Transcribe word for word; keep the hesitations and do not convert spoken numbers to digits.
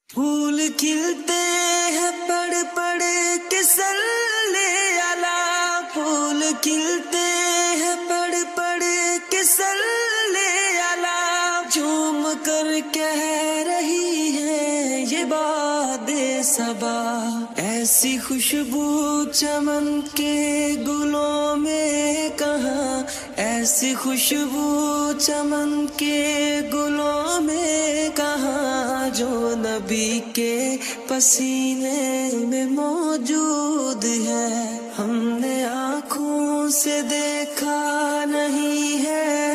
फूल खिलते हैं पड़ पड़ के सल्ले अला, फूल खिलते हैं पड़ पड़ के सल्ले अला। झूम कर कह रही है ये बादे सबा, ऐसी खुशबू चमन के गुलों में कहाँ, ऐसी खुशबू चमन के गुलों में कहाँ, जो नबी के पसीने में मौजूद है। हमने आँखों से देखा नहीं है